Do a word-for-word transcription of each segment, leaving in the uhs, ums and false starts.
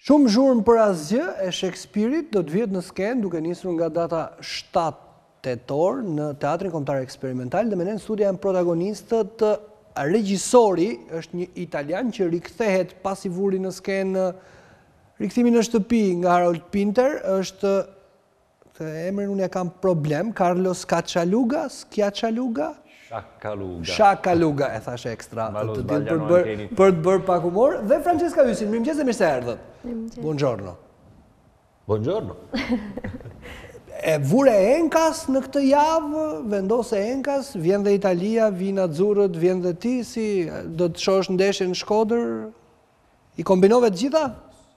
Shumë zhurmë për asgjë e Shakespeare-it do të vjetë në skenë duke nisur nga data shtatë tetor në Teatrin Kombëtar Eksperimental dhe me ne në studia janë protagonistët. Regjisori është një italian që rikthehet pasi vuri në skenë Rikthimi në shtëpi nga Harold Pinter, është të emrin unë ja kam problem, Carlos Schiaccialuga, Schiaccialuga? Sciaccaluga. Sciaccaluga, e thashe ekstra, të të për të bërë pak humor. Dhe Francesca Hysin, mirëmëngjes dhe mirë se erdhët. Buongiorno. Buongiorno. E vure Enkas në këtë javë, vendose Enkas, vjen dhe Italia, vjen Azzurrët, vjen dhe ti, si do të shosh ndeshje në Shkodër, i kombinove të gjitha?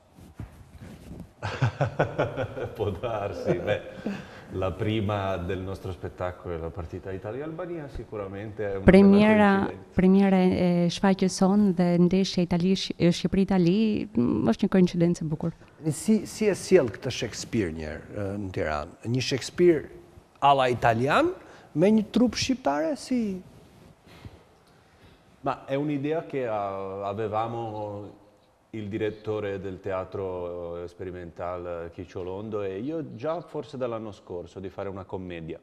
Può darsi, beh, la prima del nostro spettacolo è la partita Italia-Albania, sicuramente è una Premiera, premiera e shfaqjes son dhe ndeshja Itali-Shqipëri-Itali është një koincidencë e bukur. Si, si e sjell këtë Shakespeare njerë në Tiranë? Një Shakespeare alla italian me një trup shqiptare si? Ma è un'idea che avevamo il direttore del teatro sperimental Chicciolondo e io già forse dall'anno scorso di fare una commedia.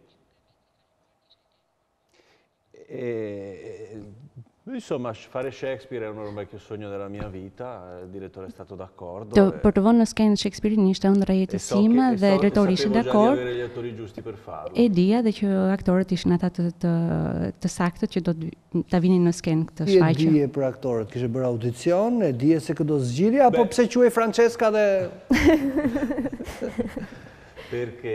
E, insomma, fare Shakespeare è un vecchio sogno della mia vita, il direttore è stato d'accordo. Të, për të vënë në skenë Shakespeare-in ishte ëndra jetësime dhe drejtori ishte dakord. E dija dhe që aktorët ishin ata të, të, të saktët që do të vinin në skenë këtë shfaqje. Ti e dije për aktorët, kishe bërë audicion, e dije se këdo zgjidhje, apo pse quaj Francesca dhe... Perché...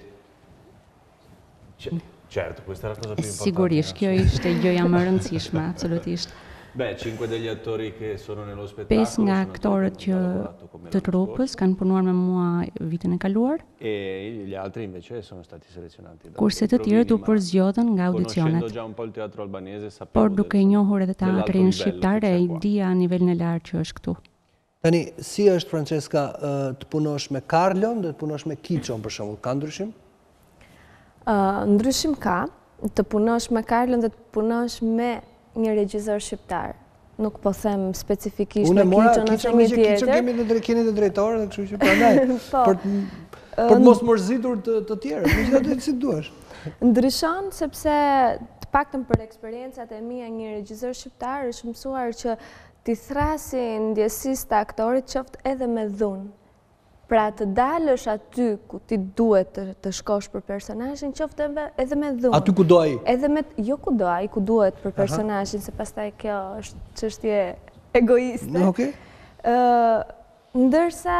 Certo, questa è la cosa più importante. Sigurisht, kjo ishte gjëja më e rëndësishme, absolutisht. Beh, cinque degli attori che sono nello spettacolo. Pesë nga aktorët që të trupës kanë punuar me mua vitin e kaluar. E gli altri invece sono stati selezionati. Kurse të tjerët u përzgjodhen nga audicionet. Conoscendo già un po' il teatro albanese, sappiamo. Por duke i njohur edhe teatrin shqiptar e dia nivelin e lartë që është këtu. Tani, si është Francesca të punosh me Carlon dhe të punosh me Kiçon për shembull, ka ndryshim? Uh, ndryshim ka, të punosh me Carlon dhe të punosh me një regjisor shqiptar. Nuk po them specifikisht me Kiçon ose një tjetër. Kiçon kemi dhe keni dhe drejtorë, dhe kështu që prandaj për për të mos mërzitur të, të tjerë, megjithatë si duash. Ndryshon sepse të paktën për eksperiencat e mia një regjisor shqiptar është mësuar që t'i thrasi ndjesisë të aktorit qoftë edhe me dhunë. Pra të dalësh aty ku ti duhet të, të shkosh për personazhin, qoftë edhe me dhunë. Aty ku do ai? Edhe me, jo ku do ai, ku duhet për personazhin, se pastaj kjo është çështje egoiste. No, okay. Uh, ndërsa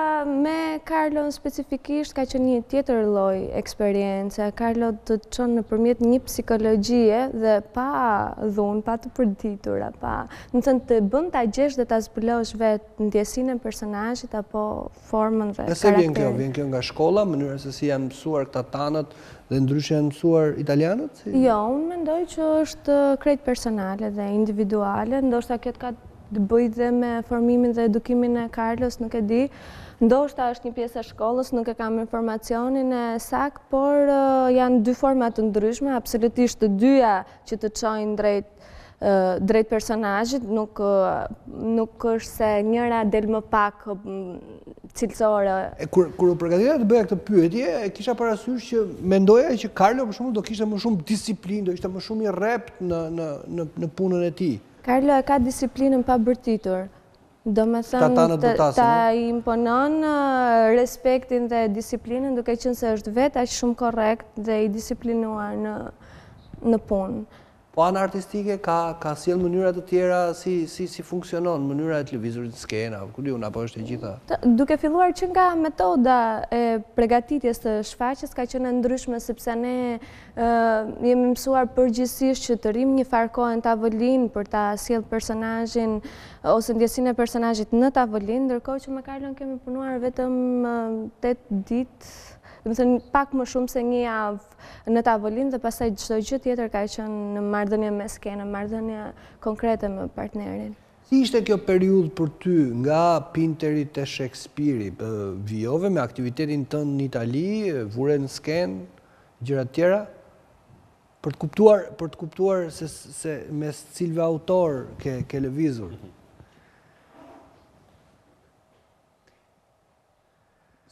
me Carlo specifikisht ka qenë një tjetër lloj eksperience. Carlo të çon nëpërmjet një psikologjie dhe pa dhunë, pa të përditura, pa, do të thënë të bën ta gjesh dhe ta zbulosh vetë ndjesinë e personazhit apo formën dhe karakterin. Nëse vjen kjo, vjen kjo nga shkolla, mënyra se si janë mësuar këta tanët dhe ndryshe janë mësuar italianët? Si? Jo, unë mendoj që është krejt personale dhe individuale, ndoshta kjo ka të bëj dhe me formimin dhe edukimin e Carlos, nuk e di. Ndoshta është një pjesë e shkollës, nuk e kam informacionin e sakt, por uh, janë dy forma të ndryshme, absolutisht të dyja që të çojnë drejt uh, drejt personazhit, nuk uh, nuk është se njëra del më pak uh, cilësore. E kur kur u përgatita të bëja këtë pyetje, e kisha parasysh që mendoja që Carlo për shembull do kishte më shumë disiplinë, do ishte më shumë i rrept në në në, në punën e tij. Carlo e ka disiplinën pa bërtitur. Do me thënë ta imponon respektin dhe disiplinën duke qenë se është vetë aq shumë korrekt dhe i disiplinuar në, në punë. Po anë artistike ka, ka sjell mënyra të tjera si, si, si funksionon, mënyra e televizorit në skena, ku di unë, apo është e gjitha? Duke filluar që nga metoda e përgatitjes të shfaqjes ka qenë ndryshme sepse ne uh, jemi mësuar përgjithsisht që të rrim një farë kohë në tavolinë për ta sjell personazhin ose ndjesinë e personazhit në tavolinë, ndërkohë që me Carlon kemi punuar vetëm tetë ditë, do të thënë pak më shumë se një javë në tavolinë dhe pastaj çdo gjë tjetër ka qenë në marrëdhënie me skenën, marrëdhënie konkrete me partnerin. Si ishte kjo periudhë për ty nga Pinteri te Shakespeare-i? Vijove me aktivitetin tënd në Itali, vure në skenë, gjëra të tjera? Për të kuptuar, për të kuptuar se, se mes cilëve autor ke, ke lëvizur.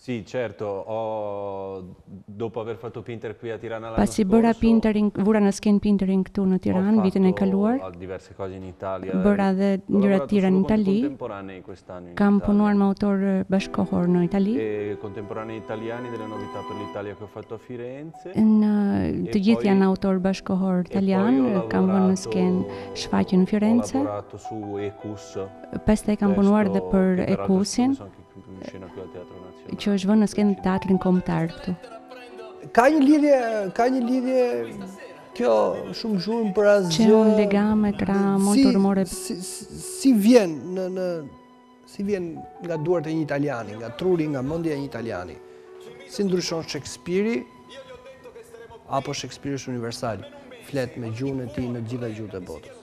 Sì, certo, ho, dopo aver fatto Pinter qui a Tirana l'anno Pasi bëra scorso, Pinterin, vura në skenë Pinterin këtu në Tiranë vitin e kaluar. ho fatto diverse cose in Italia. Bëra dhe gjëra të tjera në Itali. Contemporanei quest'anno in Kam Italia. punuar me autor bashkëkohor në Itali. E contemporanei italiani, delle novità per l'Italia che ho fatto a Firenze. Në të gjithë janë autor bashkëkohor italian, kam vënë në skenë shfaqje në Firenze. Ho lavorato su Ecus. Pastaj kam punuar dhe për Ecusin, që është vënë në skenë teatrin kombëtar këtu. Ka një lidhje, ka një lidhje kjo shumë zhurmë për asgjë. C'è un legame tra molto rumore. Si, si, si vjen në, në si vjen nga duart e një italiani, nga truri, nga mendja e një italiani. Si ndryshon Shakespeare-i apo Shakespeare është universal, flet me gjuhën e tij në të gjitha gjuhët e botës.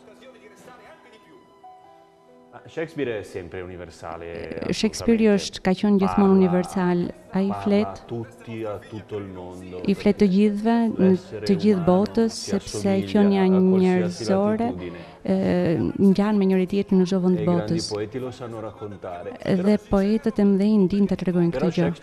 Shakespeare è sempre universale. Shakespeare është ka qenë gjithmonë universal. Ai flet i flet të gjithëve, të gjithë botës, sepse qenia njerëzore ngjan me njëri tjetrin në çdo vend të botës. Dhe poetët e mëdhenj dinë ta tregojnë këtë gjë.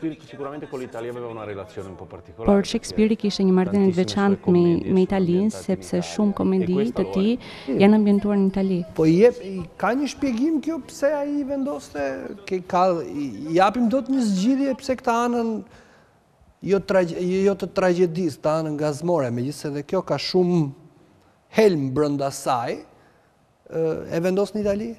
Por Shakespeare kishte një marrëdhënie të veçantë me me Italinë, sepse shumë komedi të tij janë ambientuar në Itali. Po jep, ka një shpjegim kjo pse ai vendoste, ka japim dot një zgjidhje pse këta anën jo, jo të tragjedisë, të anën gazmore, megjithëse dhe kjo ka shumë helm brenda saj, e vendos në Itali?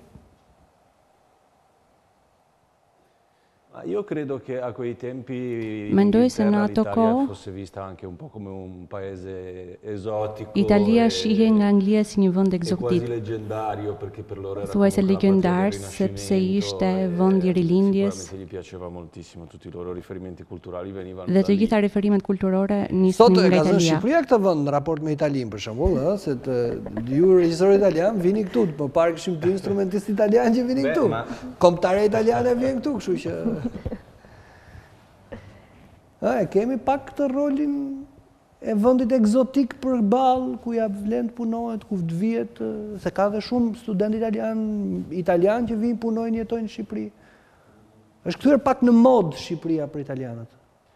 Io credo che a quei tempi Mendoj se në ato kohë fosse vista anche un po' come un paese esotico. Italia shihe nga Anglia si një vend ekzotik. Quasi leggendario perché per loro era Thuajse legjendar sepse ishte vend i rilindjes. Gli piaceva moltissimo, tutti i loro riferimenti culturali venivano Dhe të gjitha referimet kulturore nisnin nga Italia. Sot e ka Shqipëria këtë vend në raport me Italinë për shembull, ëh, se të ju regjisorë italian vini këtu, po parë kishim dy instrumentistë italianë që vinin këtu. Kombëtare italiane vjen këtu, kështu që E kemi pak këtë rolin e vendit ekzotik përballë, ku ja vlen të punohet, ku të vihet, se ka dhe shumë student italian, italian që vinë punojnë, jetojnë në Shqipëri. Është kthyer pak në mod Shqipëria për italianët.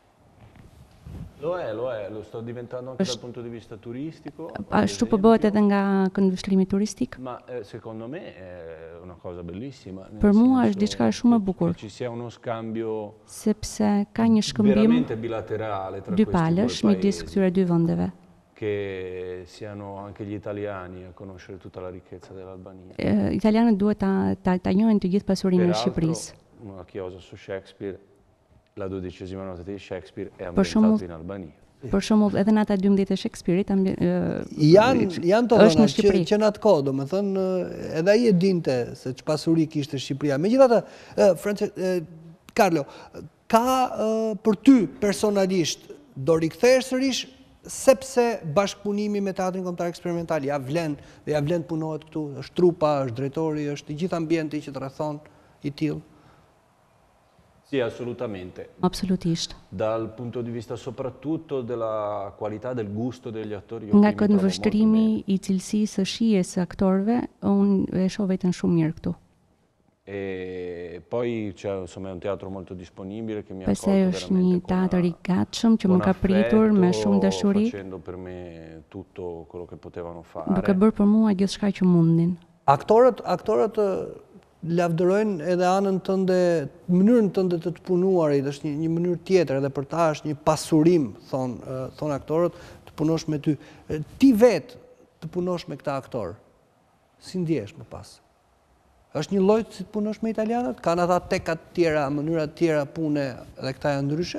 Lo è, lo è, lo sto diventando anche dal punto di vista turistico. Ashtu po bëhet edhe nga këndvështrimi turistik. Ma secondo me è una cosa bellissima. Për mua është diçka shumë e bukur. Ci sia uno scambio sepse ka një shkëmbim veramente bilaterale tra dy palësh midis këtyre dy vendeve. Che siano anche gli italiani a conoscere tutta la ricchezza dell'Albania. Italianët duhet ta ta, ta njohin të gjithë pasurinë e Shqipërisë. Una chiosa su Shakespeare. La dodicesima nota di Shakespeare è ambientata in Albania. Për shembull, edhe nata dymbëdhjetë e Shakespeare-it janë janë të dhëna që, që në atë kohë, domethënë edhe ai e dinte se ç'pasuri kishte Shqipëria. Megjithatë, France, Carlo, ka për ty personalisht do rikthehesh sërish sepse bashkëpunimi me teatrin kombëtar eksperimental ja vlen dhe ja vlen të punohet këtu, është trupa, është drejtori, është i gjithë ambienti që të rrethon i tillë. Sì, assolutamente. Absolutisht. Dal punto di vista soprattutto della qualità del gusto degli attori. Nga këndvështrimi i cilësisë së shijes së aktorëve, unë e shoh veten shumë mirë këtu. E poi c'è insomma un teatro molto disponibile che mi ha accolto veramente. Pastaj është një teatr i gatshëm që më ka pritur me shumë dashuri. Facendo per me tutto quello che potevano fare. Duke bërë për mua gjithçka që mundnin. Aktorët, aktorët lavdërojnë edhe anën tënde, mënyrën tënde të të punuarit, është një, një mënyrë tjetër, edhe për ta është një pasurim, thonë thon aktorët, të punosh me ty. Ti vetë të punosh me këta aktorë, si ndjesh më pas? Është një lloj si të punosh me italianët? Kanë ata tekat tjera, mënyrat tjera pune dhe këta janë ndryshe?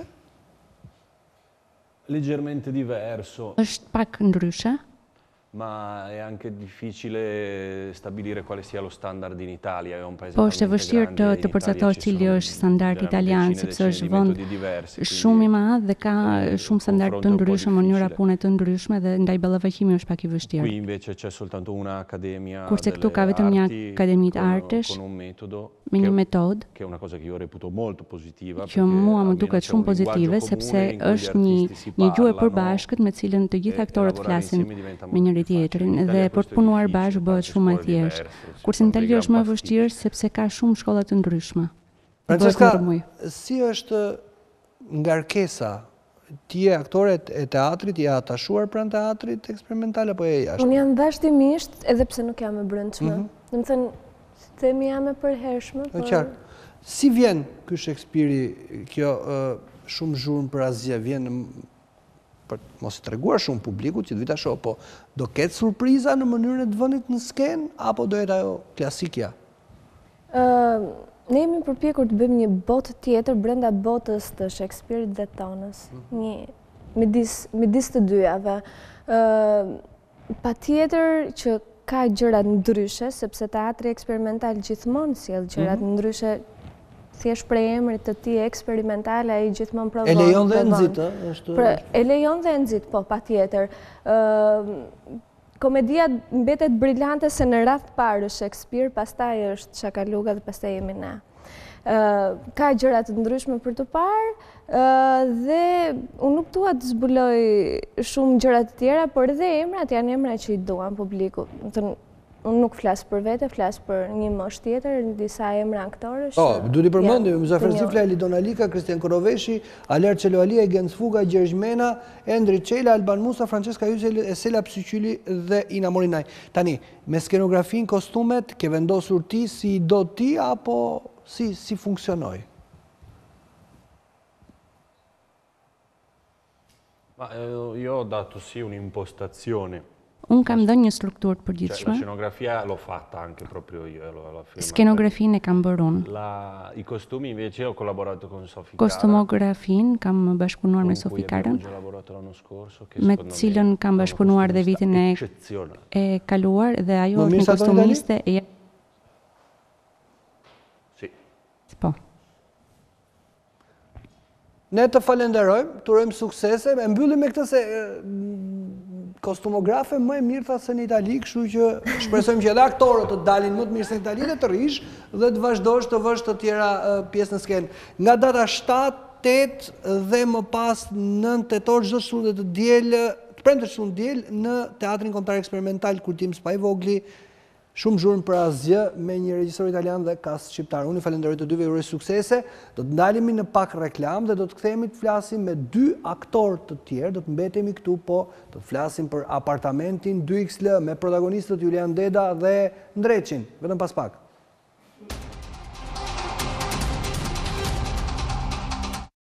Leggermente diverso. Është pak ndryshe. Ma è anche difficile stabilire quale sia lo standard in Italia, è un paese po është e vështirë të, të përcaktosh cili është standard italian, sepse është vend shumë i madh dhe ka shumë standard të ndryshme, mënyra pune të ndryshme dhe ndaj ballafaqimi është pak i vështirë. Qui invece c'è soltanto una accademia kurse këtu ka vetëm një akademi të artesh me një metodë, che è una cosa che io reputo molto positiva, që mua më duket shumë pozitive sepse është një një gjuhë e përbashkët me cilën të gjithë aktorët flasin me njëri tjetrin dhe për të punuar bashkë bëhet shumë më thjeshtë. Kurse në Itali është më e vështirë sepse ka shumë shkolla të ndryshme. Francesca, si është ngarkesa, ti e aktoret e teatrit, je atashuar pranë teatrit eksperimental, apo e jashtë? Unë jam vazhdimisht, edhe pse nuk jam e brëndshme. Në më thënë, themi jam e përhershme. Në qartë. Si vjen ky Shakespeare-i, kjo shumë zhurmë për asgjë, vjen për mos të treguar shumë publikut që të vita shoh, po do ketë surpriza në mënyrën e të vënit në skenë, apo do jetë ajo klasikja? Ne jemi përpjekur të bëjmë një botë tjetër brenda botës të Shakespeare-it dhe tonës. Një midis të dyjave. Pa tjetër që ka gjërat ndryshe, sepse teatri eksperimental gjithmonë sjell gjërat ndryshe, thjesht prej emrit të tij eksperimental, ai gjithmonë provon. E lejon dhe nxit, e lejon dhe nxit, po, patjetër. Komedia mbetet brillante se në radh të parë është Shakespeare, pastaj është Shakaluga dhe pastaj jemi ne. Ka gjëra të ndryshme për të parë dhe unë nuk dua të zbuloj shumë gjëra të tjera, por edhe emrat janë emra që i duan publiku. Unë nuk flasë për vete, flasë për një mosh tjetër, në disa emra aktorësh. Po, du t'i përmendim, Muzaffer Zifla, Lidon Alika, Kristian Koroveshi, Aler Çeloalia, Gens Fuga, Gjergj Mena, Endri Çela, Alban Musa, Francesca Yusel, Esela Psyqyli dhe Ina Morinaj. Tani, me skenografin, kostumet, ke vendosur ti si do ti, apo si funksionoj? Ma io ho dato sì un'impostazione. Unë kam dhënë një strukturë të përgjithshme. La scenografia l'ho fatta anche proprio io. Skenografin e kam bërë unë. I costumi invece ho collaborato con Sofia Cara. Kostumografin kam bashkëpunuar me Sofi Karën, me cilën kam bashkëpunuar dhe vitin e kaluar dhe ajo është një kostumiste e... Si. Po. Ne të falenderojmë, të urojmë suksese, e mbyllim me këtë se kostumografe më e mirë tha se në Itali, kështu që shpresojmë që edhe aktorët të dalin më të mirë se në Itali dhe të rish dhe të vazhdosh të vësh të tjera pjesë në skenë. Nga data shtatë, tetë dhe më pas nëntë tetor çdo shtunë të diel, të premte shtunë diel në Teatrin Kombëtar Eksperimental Kultim Spaj Vogli. Shumë zhurmë për asgjë me një regjisor italian dhe kast shqiptar. Unë i falenderoj të dyve, uroj suksese. Do të ndalemi në pak reklam dhe do të kthehemi të flasim me dy aktorë të tjerë. Do të mbetemi këtu, po do të flasim për Apartamentin dy X L me protagonistët Julian Deda dhe Ndreçin. Vetëm pas pak.